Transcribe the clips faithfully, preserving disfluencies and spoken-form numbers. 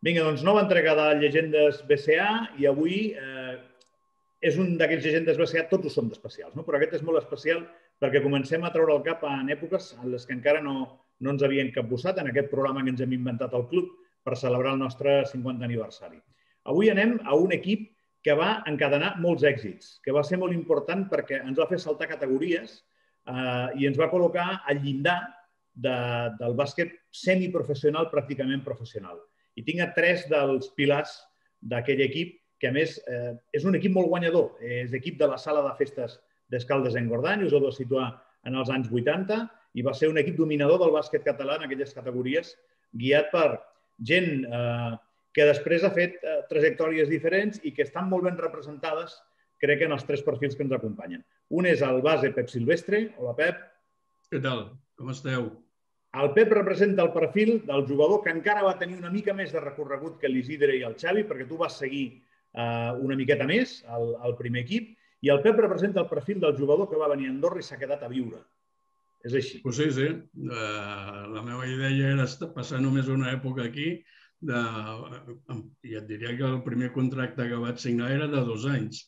Vinga, doncs nova entrega de Llegendes B C A i avui eh, és un d'aquells Llegendes B C A, tots ho són d'especials, no? Però aquest és molt especial perquè comencem a treure el cap en èpoques en les que encara no, no ens havien capbussat en aquest programa que ens hem inventat al club per celebrar el nostre cinquantè aniversari. Avui anem a un equip que va encadenar molts èxits, que va ser molt important perquè ens va fer saltar categories eh, i ens va col·locar al llindar de, del bàsquet semiprofessional, pràcticament professional. I tinc a tres dels pilars d'aquell equip, que a més eh, és un equip molt guanyador. És equip de la sala de festes d'Escaldes-Engordany, us heu de situar en els anys vuitanta, i va ser un equip dominador del bàsquet català en aquelles categories, guiat per gent eh, que després ha fet eh, trajectòries diferents i que estan molt ben representades, crec, en els tres perfils que ens acompanyen. Un és el base Pep Silvestre. Hola, Pep. Què tal? Com esteu? El Pep representa el perfil del jugador que encara va tenir una mica més de recorregut que l'Isidre i el Xavi, perquè tu vas seguir eh, una miqueta més al, al primer equip, i el Pep representa el perfil del jugador que va venir a Andorra i s'ha quedat a viure. És així. Pues sí, sí. Uh, la meva idea era passar només una època aquí. De, i et diria que el primer contracte que vaig signar era de dos anys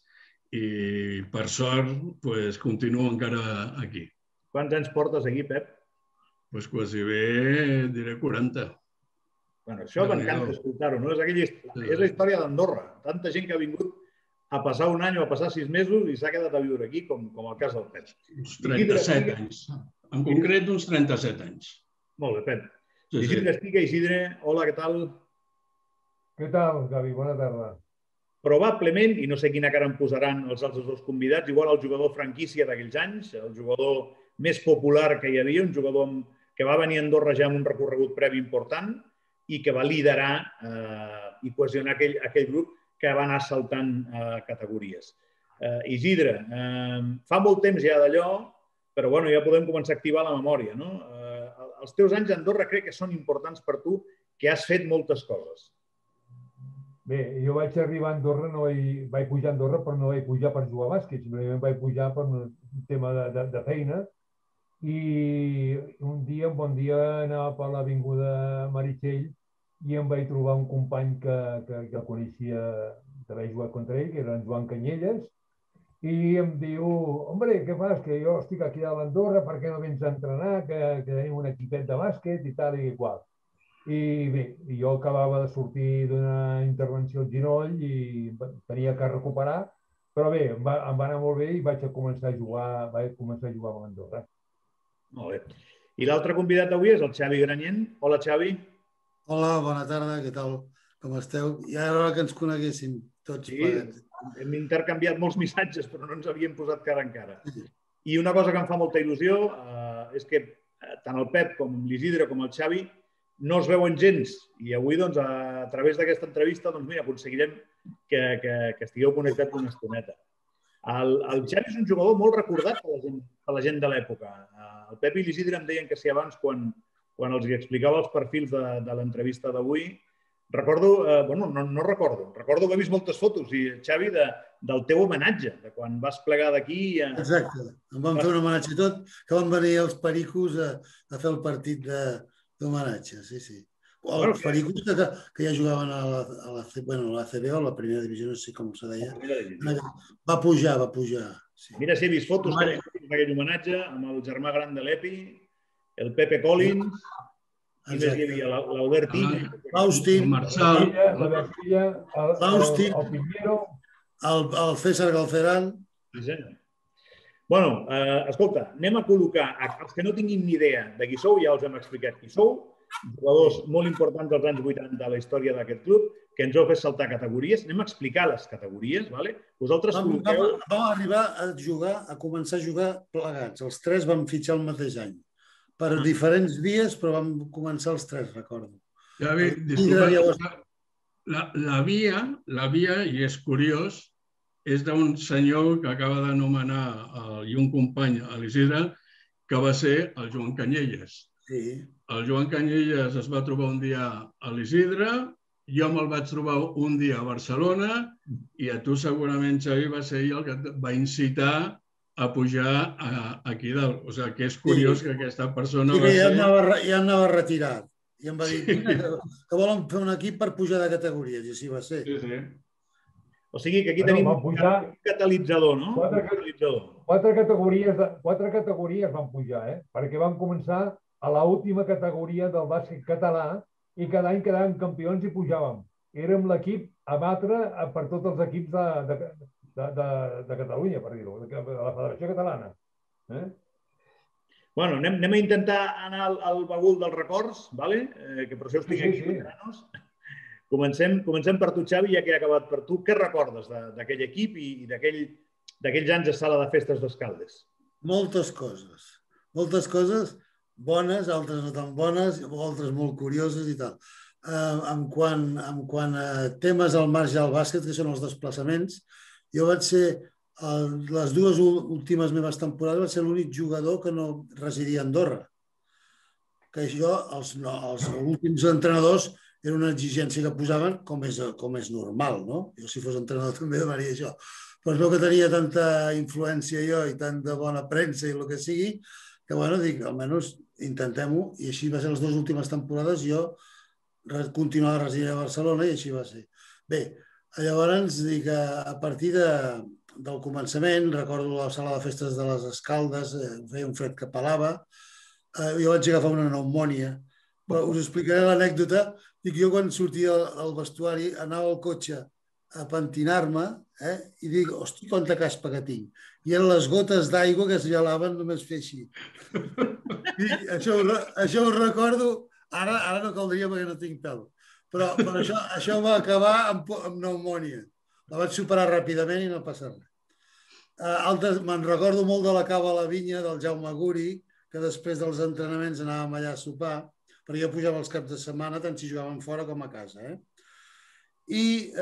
i per sort pues, continuo encara aquí. Quants anys portes aquí, Pep? Pues quasi bé diré quaranta. Bueno, això m'encanta escoltar-ho, no? És, aquella, és la història d'Andorra. Tanta gent que ha vingut a passar un any o a passar sis mesos i s'ha quedat a viure aquí, com, com el cas del Pep. Uns trenta-set anys. En concret, uns trenta-set anys. Molt bé, Pep. Sí, Isidre sí. Espiga, Isidre, hola, què tal? Què tal, Gavi? Bona tarda. Probablement, i no sé quina cara em posaran els altres dos convidats, igual el jugador franquícia d'aquells anys, el jugador més popular que hi havia, un jugador que va venir a Andorra ja amb un recorregut previ important i que va liderar eh, i cohesionar aquell, aquell grup que va anar saltant eh, categories. Eh, Isidre, eh, fa molt temps ja d'allò, però bueno, ja podem començar a activar la memòria, no? Eh, els teus anys a Andorra crec que són importants per tu, que has fet moltes coses. Bé, jo vaig arribar a Andorra, no vaig, vaig pujar a Andorra, però no vaig pujar per jugar a bàsquet, simplement vaig pujar per un tema de, de, de feina. I un dia, un bon dia, anava per l'avinguda Meritxell i em vaig trobar un company que, que, que el coneixia, que vaig jugar contra ell, que era en Joan Canyelles, i em diu, hombre, què fas? Que jo estic aquí a l'Andorra, per què no vens a entrenar? Que, que tenim un equipet de bàsquet i tal i igual. I bé, jo acabava de sortir d'una intervenció al ginoll i tenia que recuperar, però bé, em va, em va anar molt bé i vaig començar a jugar, vaig començar a jugar amb l'Andorra. Molt bé. I l'altre convidat avui és el Xavi Granyent. Hola, Xavi. Hola, bona tarda, què tal? Com esteu? Ja era hora que ens coneguéssim tots. Sí, hem intercanviat molts missatges, però no ens havíem posat cara en cara. I una cosa que em fa molta il·lusió eh, és que tant el Pep com l'Isidre com el Xavi no es veuen gens. I avui, doncs, a, a través d'aquesta entrevista, doncs, mira, aconseguirem que, que, que estigueu connectats una estoneta. El, el Xavi és un jugador molt recordat per la gent, per la gent de l'època. El Pep i l'Isidre em deien que si abans, quan, quan els explicava els perfils de, de l'entrevista d'avui, recordo, eh, bueno, no, no recordo, recordo que he vist moltes fotos, i Xavi, de, del teu homenatge, de quan vas plegar d'aquí... A... Exacte, em van fer un homenatge tot, que van venir els pericos a, a fer el partit de d'homenatge, sí, sí. O els pericos que, que ja jugaven a la, a la, bueno, a la C B o a la primera divisió, no sé com se deia. Va pujar, va pujar. Sí. Mira si he vist fotos d'aquell homenatge amb el germà gran de l'Epi, el Pepe Collins, i més hi havia l'Albert Illa, l'Austin, el Marçal, l'Austin, el Pinheiro, el César Galcerán. Sí, senyor. Bueno, eh, escolta, anem a col·locar els que no tinguin ni idea de qui sou, ja els hem explicat qui sou, jugadors molt importants dels anys vuitanta de la història d'aquest club, que ens heu fet saltar categories. Anem a explicar les categories, vale? Vosaltres vam, col·loqueu... Vam, vam arribar a jugar, a començar a jugar plegats. Els tres vam fitxar el mateix any. Per ah. diferents dies, però vam començar els tres, recordo. Ja, bé, disculpa, la, la via, la via, i és curiós, és d'un senyor que acaba d'anomenar i un company a l'Isidre, que va ser el Joan Canyelles. Sí. El Joan Canyelles es va trobar un dia a l'Isidre, jo me'l vaig trobar un dia a Barcelona i a tu segurament, Xavi, va ser el que et va incitar a pujar a, aquí dalt. O sigui, que és curiós sí. que aquesta persona... Sí, va ja, ser... anava, ja anava retirat. I em va dir que volen fer un equip per pujar de categories, i així va ser. Sí, sí. O sigui que aquí Bueno, tenim van pujar un catalitzador, no? quatre, Un catalitzador. quatre, categories, de- quatre categories van pujar, eh? Perquè van començar a l'última categoria del bàsquet català i cada any quedàvem campions i pujàvem. Érem l'equip a batre per tots els equips de, de, de, de, de Catalunya, per dir-ho, de la Federació Catalana. Eh? Bueno, anem, anem a intentar anar al, al baúl dels records, ¿vale? eh, que per això us tinc Sí, aquí. sí, sí. veteranos. Comencem, comencem per tu, Xavi, ja que he acabat per tu. Què recordes de- d'aquell equip i, i d'aquell- d'aquells anys a Sala de Festes d'Escaldes? Moltes coses. Moltes coses bones, altres no tan bones, altres molt curioses i tal. Uh, en, quant, en quant a temes al marge del bàsquet, que són els desplaçaments, jo vaig ser, uh, les dues últimes meves temporades, vaig ser l'únic jugador que no residia a Andorra. Que jo, els, no, els últims entrenadors, era una exigència que posaven com és, com és normal, no? Jo, si fos entrenador, també demanaria això. Però es veu que tenia tanta influència jo i tanta bona premsa i el que sigui, que, bueno, dic, almenys intentem-ho. I així va ser les dues últimes temporades. Jo continuava residint a Barcelona i així va ser. Bé, llavors, dic, a partir de, del començament, recordo la sala de festes de les Escaldes, eh, feia un fred que pelava, eh, jo vaig agafar una pneumònia, però us explicaré l'anècdota. Dic, jo quan sortia del vestuari anava al cotxe a pentinar-me, eh, i dic, hosti, quanta caspa que tinc. I eren les gotes d'aigua que es gelaven només fer així. I això, això ho recordo, ara, ara no caldria perquè no tinc pèl. Però, però això, això va acabar amb, amb pneumònia. La vaig superar ràpidament i no passa res. Uh, altres, me'n recordo molt de la cava a la vinya, del Jaume Guri, que després dels entrenaments anàvem allà a sopar, perquè jo pujava els caps de setmana, tant si jugàvem fora com a casa. Eh? I,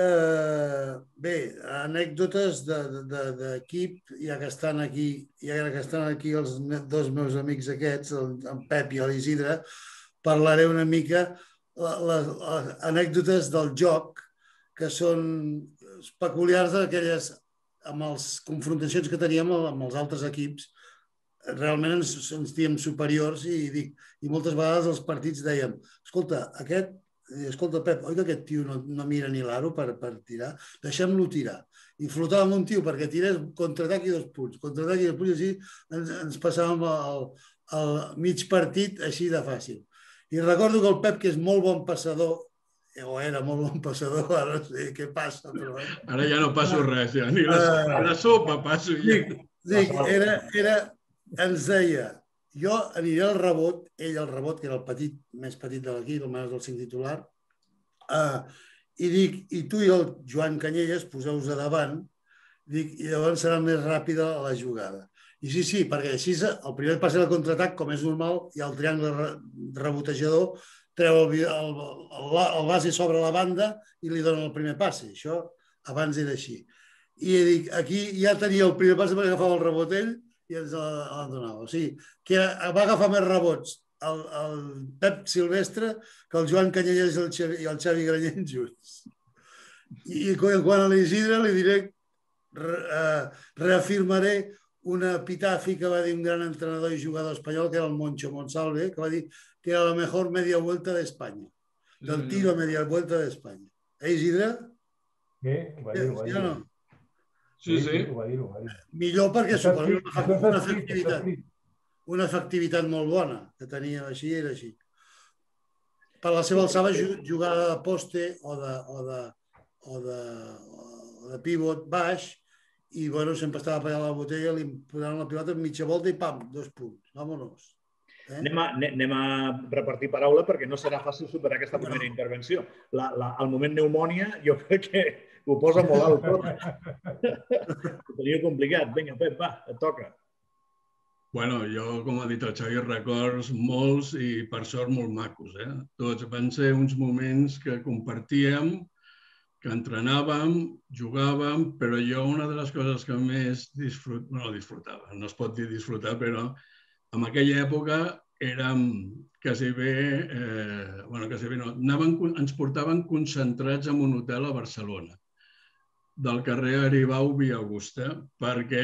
eh, bé, anècdotes d'equip, ja que estan aquí, ja que estan aquí els dos meus amics aquests, en Pep i l'Isidre, parlaré una mica les, les anècdotes del joc, que són peculiars d'aquelles, amb les confrontacions que teníem amb els altres equips. Realment ens, ens diem superiors i, dic, i moltes vegades els partits dèiem, escolta, aquest, escolta, Pep, oi que aquest tio no, no mira ni l'aro per, per tirar? Deixem-lo tirar. I flotàvem un tio perquè tirés contraatac i dos punts, contraatac i dos punts, i així ens, ens passàvem el, el mig partit així de fàcil. I recordo que el Pep, que és molt bon passador, o era molt bon passador, ara no sé què passa, però... Ara ja no passo res, ja. Ni la, uh, la sopa passo. Ja. Dic, dic, era, era, ens deia, jo aniré al rebot, ell al rebot, que era el petit, més petit de l'equip, el menys del cinc titular, uh, i dic, i tu i el Joan Canyelles poseu-vos a davant, dic, i llavors serà més ràpida la jugada. I sí, sí, perquè així el primer passe del contraatac, com és normal, hi ha el triangle rebotejador, treu el, el, el, el base sobre la banda i li dona el primer passe. Això abans era així. I dic, aquí ja tenia el primer passe perquè agafava el rebot ell i ens el donava. O sigui, que va agafar més rebots el, el Pep Silvestre que el Joan Canyelles i el Xavi, i el Xavi Granyent junts. I quan a l'Isidre li diré, re, uh, reafirmaré una epitafi que va dir un gran entrenador i jugador espanyol, que era el Moncho Monsalve, que va dir que era la mejor media vuelta de España. Del tiro a media vuelta de España. Eh, Isidre? Sí, ho va dir, ho va dir. Sí, sí. Ho va dir, ho va dir. Millor perquè suposa una, una efectivitat. Una efectivitat molt bona, que tenia així, era així. Per la seva alçada, jugava de poste o de, o de, o de, o de pivot baix, i bueno, sempre estava pegat a la botella, li posaven la pilota en mitja volta i pam, dos punts. Vámonos. Eh? Anem, a, anem a repartir paraula perquè no serà fàcil superar aquesta primera no. intervenció. La, la, el moment pneumònia jo crec que ho posa molt alt tot. Ho tenia complicat. Vinga, Pep, va, et toca. Bueno, jo, com ha dit el Xavi, records molts i per sort molt macos. Eh? Tots van ser uns moments que compartíem, que entrenàvem, jugàvem, però jo una de les coses que més disfrut... bueno, disfrutava, no es pot dir disfrutar, però en aquella època érem quasi bé, eh, bueno, quasi bé no, anaven, ens portaven concentrats en un hotel a Barcelona, del carrer Aribau Via Augusta, perquè,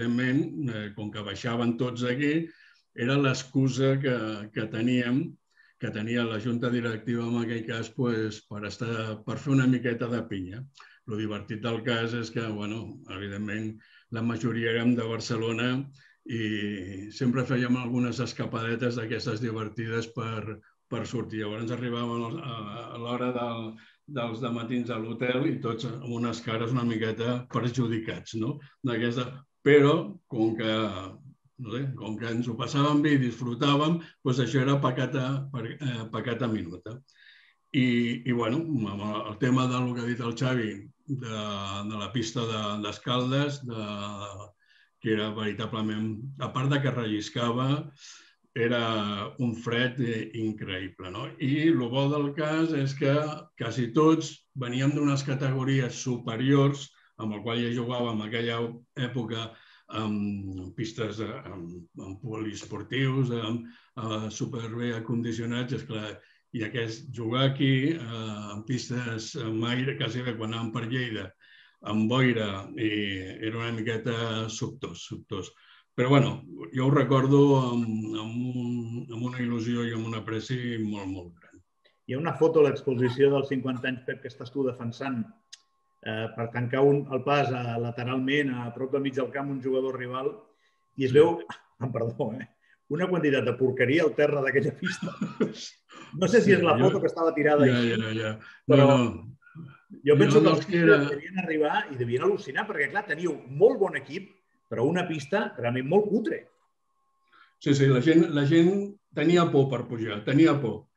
evidentment, eh, com que baixaven tots aquí, era l'excusa que, que teníem que tenia la junta directiva en aquell cas pues, per, estar, per fer una miqueta de pinya. El divertit del cas és que, bueno, evidentment, la majoria érem de Barcelona i sempre fèiem algunes escapadetes d'aquestes divertides per, per sortir. Llavors arribàvem a l'hora del, dels dematins a l'hotel i tots amb unes cares una miqueta perjudicats, no? Però, com que, no sé, com que ens ho passàvem bé i disfrutàvem, doncs això era pecata minuta. I, i bueno, el tema del que ha dit el Xavi, de, de la pista d'Escaldes, de, que era veritablement, a part de que relliscava, era un fred increïble. No? I el bo del cas és que quasi tots veníem d'unes categories superiors, amb el qual ja jugàvem en aquella època amb pistes, amb, amb poliesportius, amb, amb superbé acondicionats, esclar. I aquest jugar aquí, eh, en pistes amb aire, quasi bé quan anàvem per Lleida, amb boira, i era una miqueta sobtós, sobtós. Però, bueno, jo ho recordo amb, amb, un, amb una il·lusió i amb un apreci molt, molt gran. Hi ha una foto a l'exposició dels cinquanta anys, Pep, que estàs tu defensant eh, per tancar un, el pas a, lateralment, a prop del mig del camp, un jugador rival, i es veu, ah, perdó, eh, una quantitat de porqueria al terra d'aquella pista. No sé si és la foto que estava tirada així, però jo penso que els equips devien arribar i devien al·lucinar, perquè, clar, teníeu molt bon equip, però una pista realment molt cutre. Sí, sí, la gent, la gent tenia por per pujar, tenia por.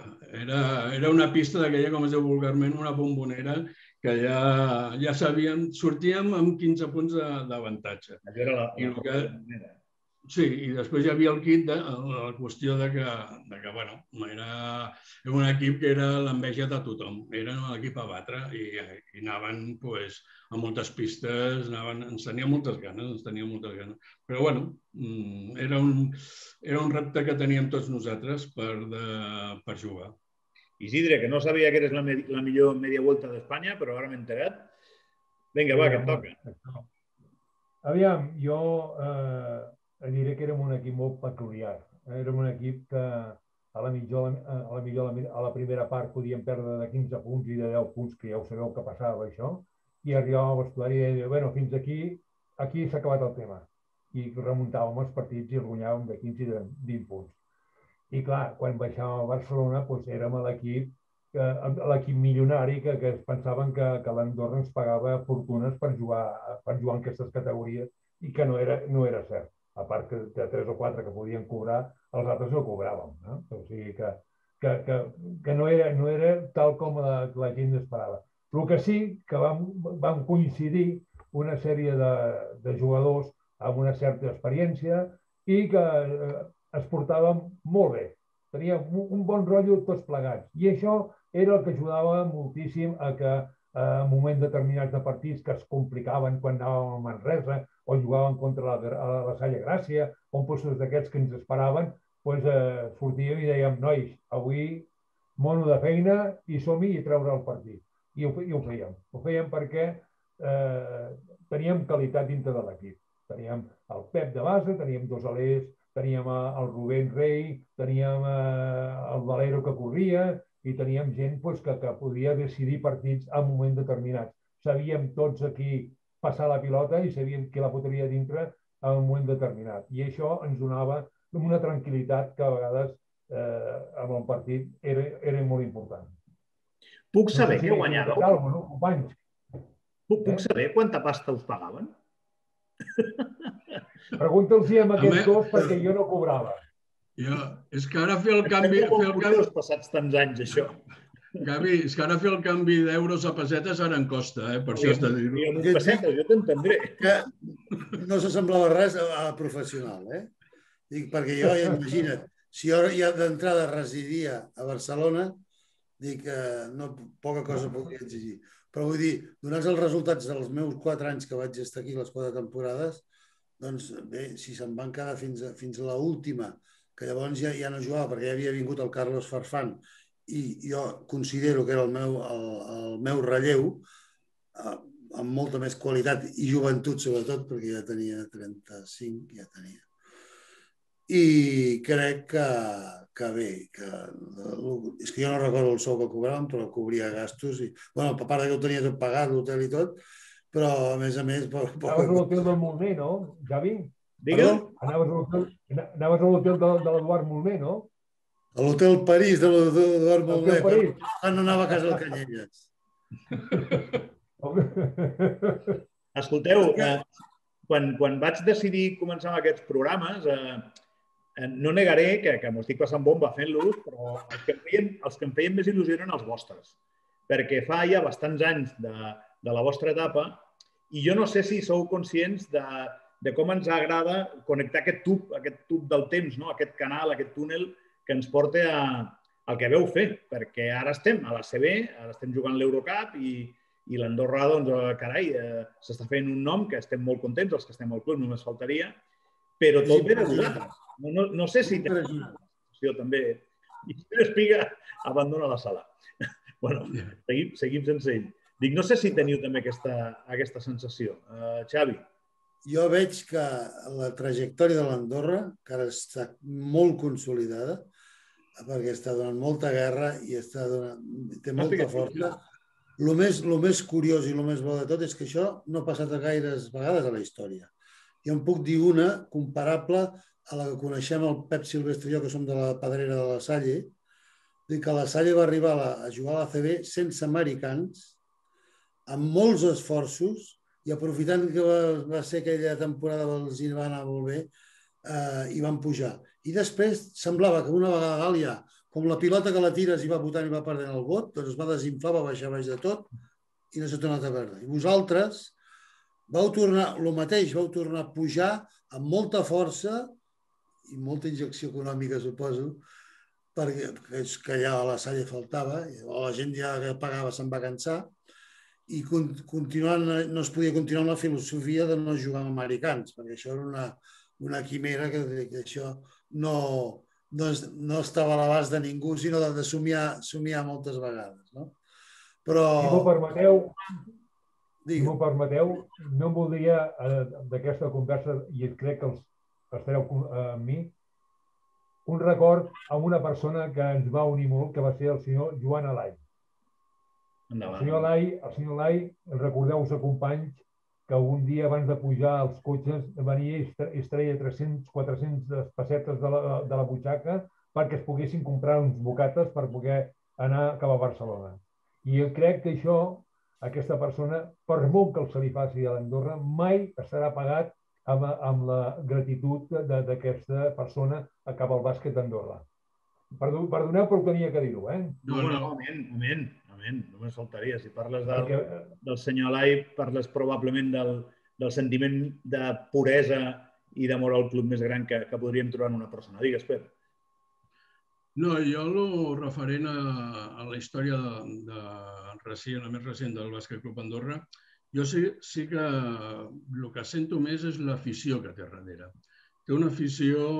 Era, era una pista d'aquella, com es diu vulgarment, una bombonera, que ja, ja sabíem, sortíem amb quinze punts d'avantatge. Això era la, la que... bombonera. Sí, i després hi havia el kit de la qüestió de que, de que bueno, era un equip que era l'enveja de tothom. Era l'equip a batre i, i anaven pues, a moltes pistes, anaven, ens tenia moltes ganes, ens tenia moltes ganes. Però bueno, era un, era un repte que teníem tots nosaltres per, de, per jugar. Isidre, que no sabia que eres la, la millor media volta d'Espanya, però ara m'he enterat. Vinga, va, que et toca. Aviam, jo... Eh... diré que érem un equip molt peculiar. Érem un equip que a la, millor, a, la millor, a la primera part podíem perdre de quinze punts i de deu punts, que ja ho sabeu que passava això, i arribàvem al vestuari i deia, bueno, fins aquí, aquí s'ha acabat el tema. I remuntàvem els partits i els guanyàvem de quinze i de vint punts. I clar, quan baixàvem a Barcelona, doncs érem l'equip l'equip milionari que, que es pensaven que, que l'Andorra ens pagava fortunes per jugar, per jugar en aquestes categories i que no era, no era cert. A part que de tres o quatre que podien cobrar, els altres no cobràvem. No? O sigui que, que, que, que no, era, no era tal com la, la gent esperava. Però que sí que vam, vam coincidir una sèrie de, de jugadors amb una certa experiència i que eh, es portàvem molt bé. Teníem un bon rotllo tots plegats. I això era el que ajudava moltíssim a que en moments determinats de partits que es complicaven quan anàvem a Manresa o jugaven contra la, la Salle Gràcia, o en postos d'aquests que ens esperaven, doncs eh, sortíem i dèiem, nois, avui mono de feina i som-hi i treure el partit. I ho, i ho fèiem. Ho fèiem perquè eh, teníem qualitat dintre de l'equip. Teníem el Pep de base, teníem dos alers, teníem el Rubén Rey, teníem eh, el Valero que corria, i teníem gent pues, que, que podia decidir partits en un moment determinat. Sabíem tots aquí passar la pilota i sabíem que la fotria dintre en un moment determinat. I això ens donava una tranquil·litat que a vegades eh, en el partit era, era molt important. Puc saber no sé si què guanyàveu? Algo, no, companys? Puc, puc eh? saber quanta pasta us pagaven? Pregunta'ls a aquests dos perquè jo no cobrava. Ja, és que ara fer el canvi... Fer el canvi... passats tants anys, això. Gavi, és que ara fer el canvi d'euros a pessetes ara en costa, eh? Per això has de dir-ho. I amb pessetes, jo t'entendré. Que no s'assemblava res a professional, eh? Dic, perquè jo, ja imagina't, si jo ja d'entrada residia a Barcelona, dic que no, poca cosa podria exigir. Però vull dir, donats els resultats dels meus quatre anys que vaig estar aquí, les quatre temporades, doncs bé, si se'n van quedar fins a, fins a l'última, que llavors ja, ja no jugava perquè ja havia vingut el Carlos Farfán i jo considero que era el meu, el, el meu relleu eh, amb molta més qualitat i joventut sobretot perquè ja tenia trenta-cinc, ja tenia. i crec que, que bé, que, és que jo no recordo el sou que cobraven, però cobria gastos, i, bueno, a part que ho tenia tot pagat, l'hotel i tot, però a més a més... Anaves a l'hotel del Molmer, no, Javi? Digue'm? Anaves a l'hotel de l'Eduard Molmer, no? A l'hotel París de l'Eduard Molmer, París. quan no anava a casa del Canyelles. Escolteu, eh, quan, quan vaig decidir començar amb aquests programes, eh, no negaré que, que m'ho estic passant bomba fent-los, però els que, em feien, els que em feien més il·lusió eren els vostres, perquè fa ja bastants anys de, de la vostra etapa i jo no sé si sou conscients de, de com ens agrada connectar aquest tub, aquest tub del temps, no? Aquest canal, aquest túnel que ens porta a, al que veu fer, perquè ara estem a la C B, ara estem jugant l'Eurocup i, i l'Andorra, doncs, carai, eh, s'està fent un nom que estem molt contents, els que estem al club, només faltaria, però tot ve de vosaltres. No, no, no sé si teniu una sensació també. I Pere Espiga abandona la sala. Bueno, seguim, seguim sense ell. Dic, no sé si teniu també aquesta, aquesta sensació. Uh, Xavi? Jo veig que la trajectòria de l'Andorra, que ara està molt consolidada, perquè està donant molta guerra i està donant, té molta força. El més, el més curiós i el més bo de tot és que això no ha passat a gaires vegades a la història. Jo em puc dir una comparable a la que coneixem el Pep Silvestre i jo, que som de la Pedrera de la Salle, que la Salle va arribar a, la, a jugar a la C B sense americans, amb molts esforços, i aprofitant que va, va ser aquella temporada que els hi va anar molt bé, eh, i van pujar. I després semblava que una vegada Gàlia, com la pilota que la tires i va votant i va perdent el vot, doncs es va desinflar, va baixar baix de tot i no s'ha tornat a perdre. I vosaltres vau tornar, el mateix, vau tornar a pujar amb molta força i molta injecció econòmica, suposo, perquè que ja a la Salle faltava, o la gent ja que pagava se'n va cansar, i continuant, no es podia continuar amb la filosofia de no jugar amb americans, perquè això era una, una quimera que, que això no, no, no estava a l'abast de ningú, sinó de, de somiar, somiar moltes vegades. No? Però... Si m'ho permeteu, si m'ho permeteu, no em voldria d'aquesta conversa, i crec que els estareu amb mi, un record amb una persona que ens va unir molt, que va ser el senyor Joan Alai. El senyor Alai, el senyor Alai, recordeu-vos, companys, que un dia abans de pujar als cotxes venia i es treia tres-centes quatre-centes pessetes de la, de la butxaca perquè es poguessin comprar uns bocates per poder anar cap a Barcelona. I jo crec que això, aquesta persona, per molt que el se li faci a l'Andorra, mai estarà pagat amb, amb la gratitud d'aquesta persona a cap al bàsquet d'Andorra. Perdoneu, però tenia que dir-ho, eh? No, no, amén, amén, amén, només faltaria. Si parles del, del senyor Alai, parles probablement del, del sentiment de puresa i d'amor al club més gran que, que podríem trobar en una persona. Digues, Pep. No, jo el referent a, a la història de, de recent, la més recent del Bàsquet Club Andorra, jo sí, sí que el que sento més és l'afició que té darrere. Té una afició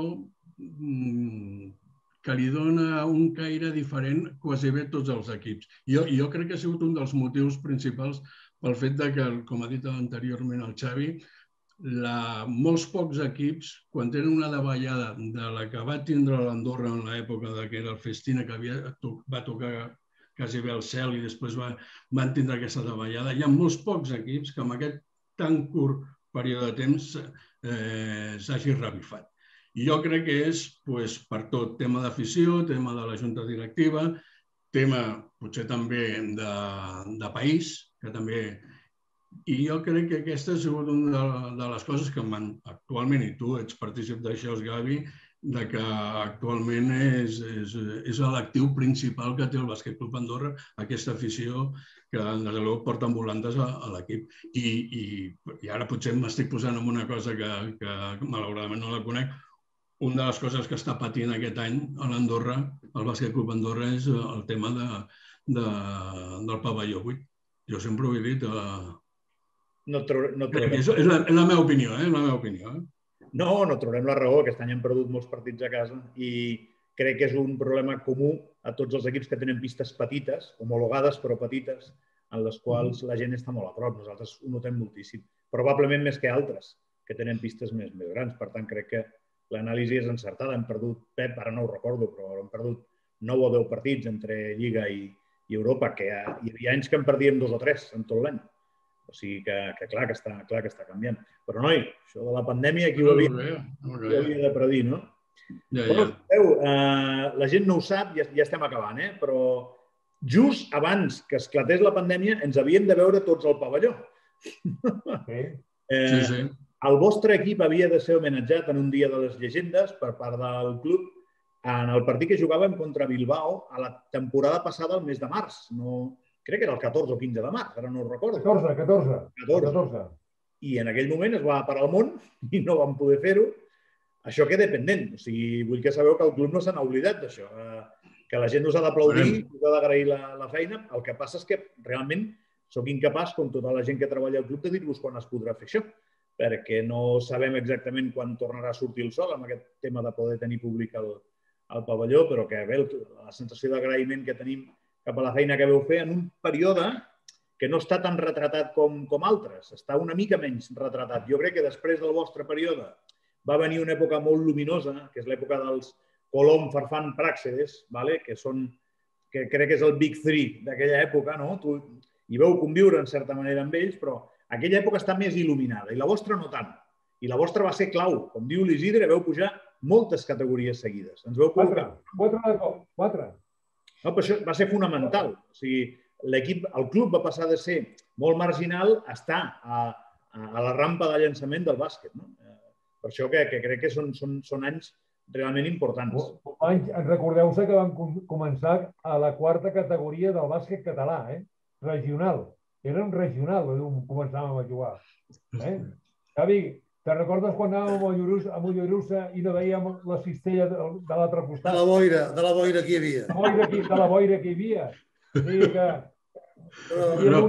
mmm, que li dona un caire diferent quasi bé a tots els equips. Jo, jo crec que ha sigut un dels motius principals pel fet de que, com ha dit anteriorment el Xavi, la, molts pocs equips, quan tenen una davallada de la que va tindre l'Andorra en l'època que era el Festina, que havia, va tocar quasi bé al cel i després va, van tindre aquesta davallada, hi ha molts pocs equips que en aquest tan curt període de temps eh, s'hagi revifat. I jo crec que és pues, per tot, tema d'afició, tema de la junta directiva, tema potser també de, de país, que també... I jo crec que aquesta ha sigut una de, de les coses que actualment, i tu ets partícip d'això, Gavi, de que actualment és, és, és l'actiu principal que té el Bàsquet Club Andorra, aquesta afició que des de l'Eu porta en volantes a, a l'equip. I, i, I ara potser m'estic posant en una cosa que, que malauradament no la conec. Una de les coses que està patint aquest any a l'Andorra, el Bàsquet Club Andorra, és el tema de, de, del pavelló vuit. Jo sempre ho he dit. Uh... No trobarem... No trobarem. És, és, la, és la meva opinió, eh? La meva opinió, eh? No, no trobarem la raó. Aquest any hem perdut molts partits a casa i crec que és un problema comú a tots els equips que tenen pistes petites, homologades però petites, en les quals la gent està molt a prop. Nosaltres ho notem moltíssim. Probablement més que altres, que tenen pistes més, més grans. Per tant, crec que l'anàlisi és encertada. Hem perdut, Pep, ara no ho recordo, però hem perdut nou o deu partits entre Lliga i, i Europa, que hi, ha, hi havia anys que en perdíem dos o tres en tot l'any. O sigui que, que, clar, que està, clar que està canviant. Però, noi, això de la pandèmia, qui ho havia, no, no, no, qui ho havia de predir, no? Ja, ja. Bueno, veu, eh, la gent no ho sap, ja, ja estem acabant, eh? Però just abans que esclatés la pandèmia ens havíem de veure tots al pavelló. Sí. Eh, sí, sí. El vostre equip havia de ser homenatjat en un dia de les llegendes per part del club en el partit que jugàvem contra Bilbao a la temporada passada, el mes de març. No, crec que era el catorze o quinze de març, ara no ho recordo. catorze, catorze. catorze. I en aquell moment es va parar el món i no vam poder fer-ho. Això queda pendent. O sigui, vull que sabeu que el club no se n'ha oblidat d'això. Que la gent us ha d'aplaudir, us ha d'agrair la, la feina. El que passa és que realment sóc incapaç, com tota la gent que treballa al club, de dir-vos quan es podrà fer això, perquè no sabem exactament quan tornarà a sortir el sol amb aquest tema de poder tenir públic al, al pavelló, però que bé, la sensació d'agraïment que tenim cap a la feina que veu fer en un període que no està tan retratat com, com altres, està una mica menys retratat. Jo crec que després del vostre període va venir una època molt luminosa, que és l'època dels Colom, Farfán, Pràxedes, vale? Que, són, que crec que és el Big Three d'aquella època, no? Tu hi veu conviure en certa manera amb ells, però aquella època està més il·luminada i la vostra no tant. I la vostra va ser clau. Com diu l'Isidre, veu pujar moltes categories seguides. Ens veu quatre. Quatre de cop. Quatre. No, però això va ser fonamental. O sigui, l'equip, el club va passar de ser molt marginal a estar a, a la rampa de llançament del bàsquet. No? Per això que, que crec que són, són, són anys realment importants. Anys, recordeu-se que vam començar a la quarta categoria del bàsquet català, eh? Regional. Era un regional on començàvem a jugar. Eh? Xavi, te recordes quan anàvem a Mollerussa, a Mollerussa i no veiem la cistella de, de l'altre costat? De la boira, de la boira que hi havia. De la boira que, de la boira que hi havia. O sigui que... Però,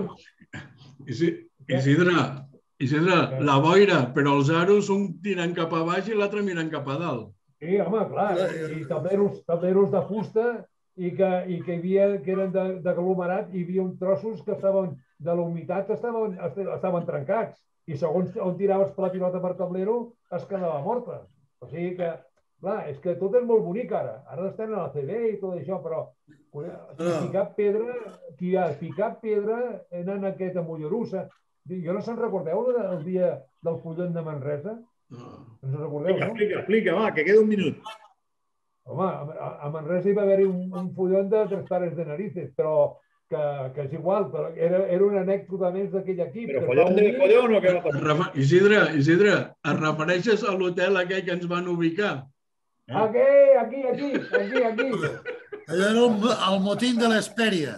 Isidre, Isidre, la boira, però els aros un tirant cap a baix i l'altre mirant cap a dalt. Sí, home, clar. I tableros, tableros de fusta i que, i que, hi havia, que eren de, de aglomerat i hi havia uns trossos que estaven de la humitat estaven, estaven trencats. I segons on tiraves per la pilota per tablero, es quedava morta. O sigui que, clar, és que tot és molt bonic ara. Ara estem a la C B i tot això, però qui ha picat pedra, qui ha picat pedra anant aquest a Mollerussa. Jo no se'n recordeu el dia del Follon de Manresa? No. Ens recordeu, explica, no? Explica, explica, va, que queda un minut. Home, a Manresa hi va haver-hi un, un follon de tres pares de narices, però que, que és igual, però era, era una anècdota més d'aquell equip. Però follon de follon o què va passar? Isidre, Isidre, es refereixes a l'hotel aquell que ens van ubicar? Aquí, aquí, aquí, aquí, aquí. Allò era el, el motín de l'Hespèria.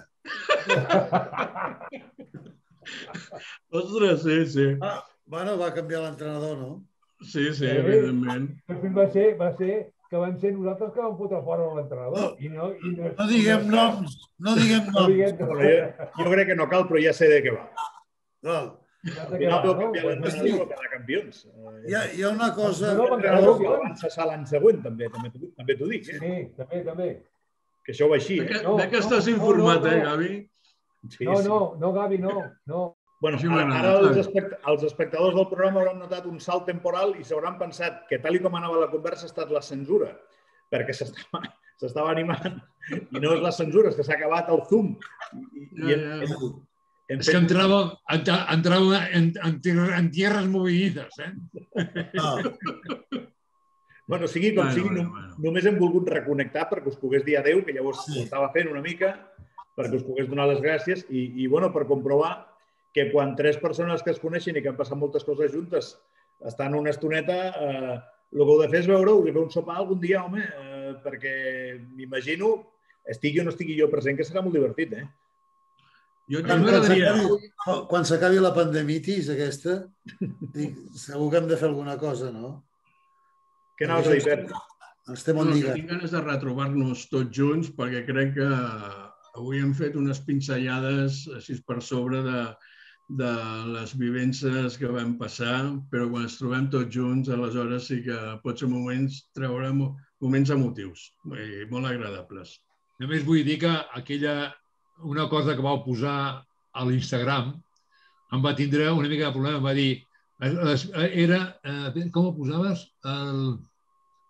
Ostres, sí, sí. Ah, bueno, va canviar l'entrenador, no? Sí, sí, evidentment. Va ser, va ser que van ser nosaltres que vam fotre fora l'entrenador. No, no, no, no diguem noms, no diguem noms. No diguem noms. Jo, jo crec que no cal, però ja sé de què va. No. Al final vau canviar l'entrenador per quedar campions. Hi ha, hi ha una cosa... L'entrenador que van cessar l'any següent, també també t'ho dic. Sí, també, també. Que això va així. Ve que estàs informat, eh, Gavi? No, no, no, Gavi, no. no. Bueno, ara els, espect els espectadors del programa hauran notat un salt temporal i s'hauran pensat que tal com anava la conversa ha estat la censura, perquè s'estava animant. I no és la censura, és que s'ha acabat el Zoom. I, i hem, hem, hem és que entrava, entrava en, en, en tierras moviditas. Eh? Ah. Bueno, sigui com bueno, sigui, bueno, bueno. Només hem volgut reconnectar perquè us pogués dir adeu, que llavors ho estava fent una mica, perquè us pogués donar les gràcies i, i bueno, per comprovar que quan tres persones que es coneixen i que han passat moltes coses juntes estan una estoneta, eh, el que heu de fer és veure-ho, fer un sopar algun dia, home, eh, perquè m'imagino, estigui o no estigui jo present, que serà molt divertit, eh? Jo també m'agradaria... Quan s'acabi la pandemitis aquesta, dic, segur que hem de fer alguna cosa, no? Què anaves a dir, Pep? Estem on lligats. Tinc ganes de retrobar-nos tots junts perquè crec que avui hem fet unes pinzellades així per sobre de, de les vivències que vam passar, però quan ens trobem tots junts, aleshores sí que pot ser moments, treure moments emotius i molt agradables. Només vull dir que aquella, una cosa que vau posar a l'Instagram em va tindre una mica de problema, em va dir, era, com ho posaves? El...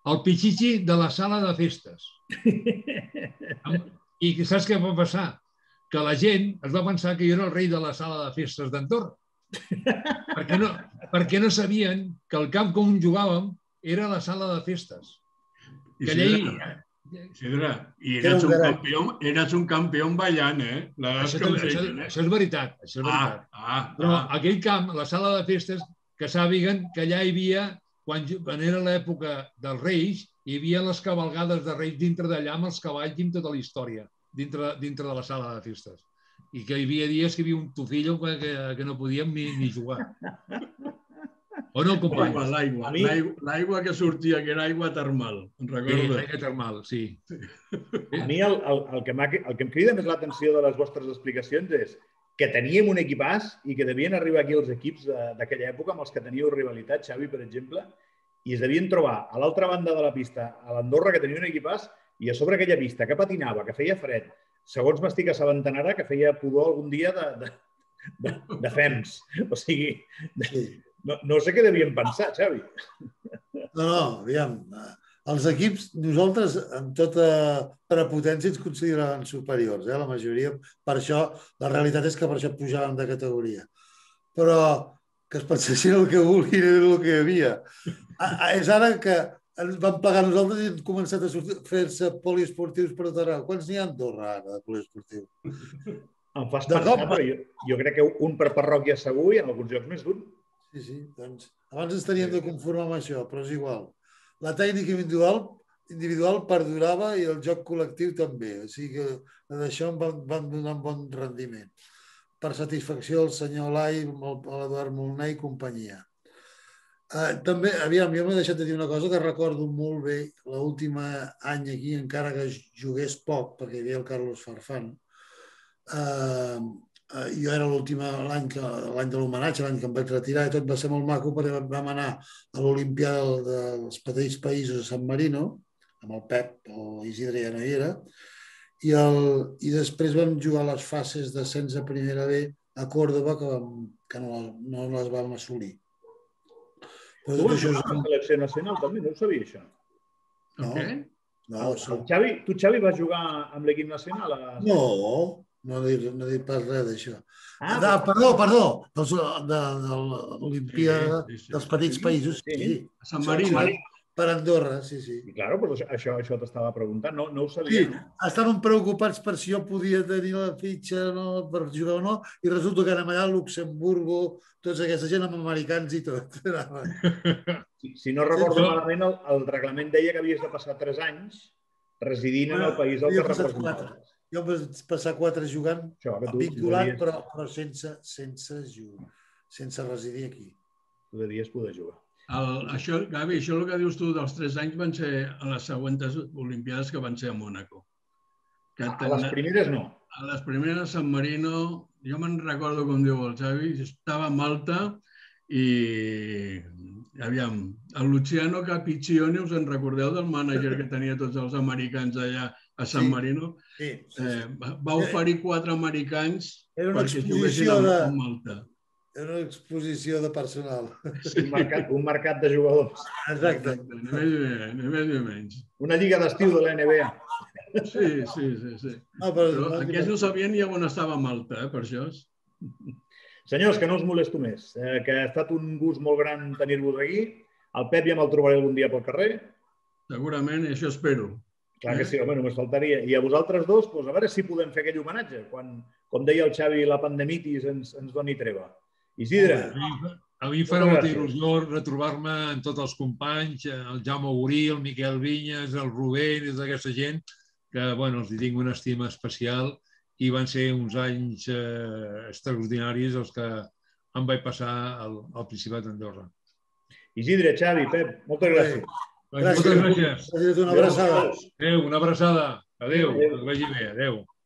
el Pichichi de la sala de festes. I saps què va passar? Que la gent es va pensar que jo era el rei de la sala de festes d'Andorra. Perquè no, perquè no sabien que el camp com jugàvem era la sala de festes. Que allà... Isidre, i eres un campió, eres un campió ballant, eh? Això, això, això és veritat, això és veritat. Ah, ah, Però ah. aquell camp, la sala de festes, que sàpiguen que allà hi havia, quan, quan era l'època dels Reis, hi havia les cavalgades de Reis dintre d'allà amb els cavalls i amb tota la història, dintre, dintre de la sala de festes. I que hi havia dies que hi havia un tufillo que, que, que no podíem ni, ni jugar. O no, company? L'aigua, l'aigua que sortia, que era aigua termal, en recordo. Sí, aigua termal, sí. A mi el, el, el, que el que em crida més l'atenció de les vostres explicacions és que teníem un equipàs i que devien arribar aquí els equips d'aquella època amb els que teníeu rivalitat, Xavi, per exemple, i es devien trobar a l'altra banda de la pista, a l'Andorra, que tenia un equipàs, i a sobre aquella pista, que patinava, que feia fred, segons m'estic assabentant ara, que feia pudor algun dia de, de, de, de fems. O sigui... De... No, no sé què devien pensar, Xavi. No, no, aviam. Els equips, nosaltres, amb tota prepotència, ens consideraven superiors, eh, la majoria. Per això, la realitat és que per això pujàvem de categoria. Però que es pensessin el que vulguin era el que hi havia. És ara que ens van pagar nosaltres i hem començat a fer-se poliesportius per tot arreu. Quants n'hi ha a Andorra, ara, de poliesportiu? Em fas pensar, però jo, jo crec que un per parròquia segur i en alguns llocs més d'un. Sí, sí, doncs abans ens teníem de conformar amb això, però és igual. La tècnica individual, individual perdurava i el joc col·lectiu també. O sigui que d'això em van, van donar un bon rendiment. Per satisfacció del senyor Lai, l'Eduard Moliner i companyia. Uh, també, aviam, jo m'he deixat de dir una cosa que recordo molt bé l'última any aquí, encara que jugués poc, perquè hi havia el Carlos Farfán. Uh, Uh, jo era l'últim l'any de l'homenatge, l'any que em vaig retirar i tot va ser molt maco perquè vam anar a l'Olimpiada dels Petits Països a San Marino, amb el Pep, o Isidre ja no hi era, i, el, i després vam jugar les fases d'ascens a primera B a Còrdoba, que, vam, que no, no les vam assolir. Però tu vas jugar a la selecció nacional també, no ho sabia això? No, no. El Xavi, tu, Xavi, vas jugar amb l'equip nacional? A... No, no he dit, no he dit pas res d'això. Ah, de, perdó, perdó, dels, de, de l'Olimpiada sí, sí, sí. dels Petits Països. Sí, sí. A San Marino. Per Andorra, sí, sí. I clar, però això, això t'estava preguntant, no, no ho sabia. Sí, estaven preocupats per si jo podia tenir la fitxa no, per jugar o no, i resulta que anem allà a Luxemburgo, tota aquesta gent amb americans i tot. Si, si no recordo sí, malament, el, el reglament deia que havies de passar tres anys residint en el país del que representaves. Jo em vaig passar quatre jugant, això, tu, vinculat, si però, però sense, sense, sense residir aquí. Tu devies poder jugar. El, això, Gavi, això el que dius tu dels tres anys van ser a les següents Olimpiades que van ser a Mònaco. Que a ten... les primeres no. A les primeres a San Marino, jo me'n recordo com diu el Xavi, estava a Malta i, aviam, el Luciano Capiccioni, us en recordeu del mànager que tenia tots els americans allà a San sí, Marino? Sí, sí, sí. Eh, va oferir quatre americans Era una perquè juguessin a, de... a Malta. Era una exposició de personal. Sí, un, mercat, un mercat de jugadors. Exacte. Exacte, ni més ni menys, ni més ni menys. Una lliga d'estiu de la N B A. Sí, sí, sí. sí. No, però, però aquests no sabien ni on estava Malta, eh, per això. Senyors, que no us molesto més, eh, que ha estat un gust molt gran tenir-vos aquí. El Pep ja me'l trobaré algun dia pel carrer. Segurament, i això espero. Clar que sí, home, només faltaria. I a vosaltres dos, doncs, a veure si podem fer aquell homenatge, quan, com deia el Xavi, la pandemitis ens, ens doni treva. Isidre. A mi em farà molta il·lusió retrobar-me amb tots els companys, el Jaume Augurí, el Miquel Vinyes, el Rubén, tota aquesta gent, que, bueno, els tinc una estima especial i van ser uns anys eh, extraordinaris els que em vaig passar al, al Principat d'Andorra. Isidre, Xavi, Pep, moltes gràcies. Gràcies. Moltes gràcies. Una abraçada. Adéu, una abraçada. Adéu, que vagi bé. Adéu.